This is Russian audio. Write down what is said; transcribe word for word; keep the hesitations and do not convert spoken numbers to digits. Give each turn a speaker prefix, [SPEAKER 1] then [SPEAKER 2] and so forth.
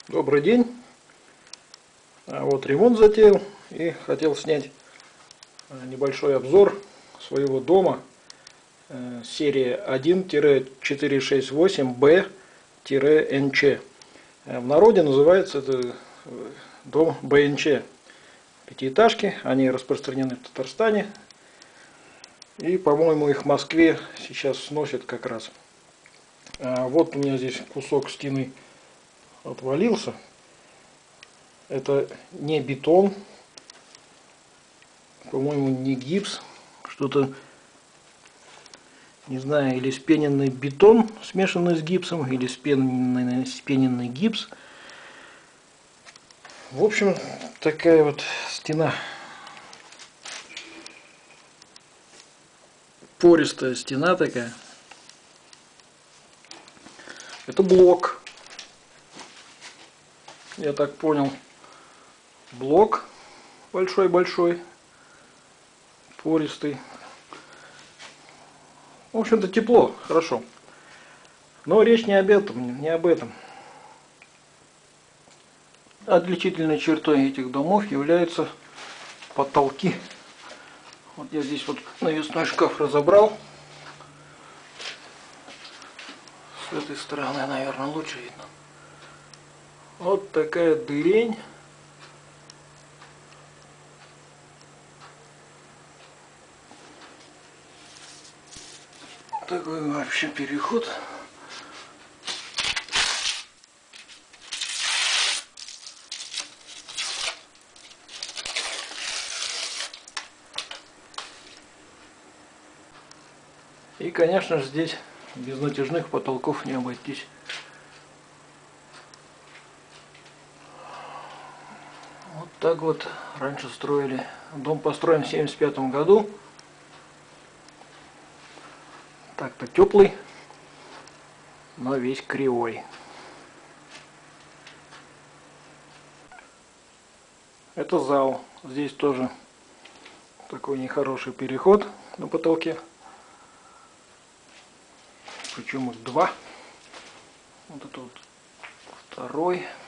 [SPEAKER 1] Добрый день. А вот ремонт затеял и хотел снять небольшой обзор своего дома. Серия один четыре шесть восемь бэ эн че. В народе называется это дом бэ эн че. Пятиэтажки, они распространены в Татарстане. И, по-моему, их в Москве сейчас сносят как раз. А вот у меня здесь кусок стены отвалился. Это не бетон, по-моему, не гипс, что-то, не знаю, или спененный бетон, смешанный с гипсом, или спененный, спененный гипс. В общем, такая вот стена. Пористая стена такая. Это блок. Я так понял. Блок большой-большой. Пористый. В общем-то, тепло, хорошо. Но речь не об этом, не об этом. Отличительной чертой этих домов являются потолки. Вот я здесь вот навесной шкаф разобрал. С этой стороны, наверное, лучше видно. Вот такая дырень. Такой вообще переход. И, конечно же, здесь без натяжных потолков не обойтись. Вот так вот раньше строили. Дом построен в семьдесят пятом году. Так-то теплый, но весь кривой. Это зал. Здесь тоже такой нехороший переход на потолке. Причем их два. Вот это вот второй.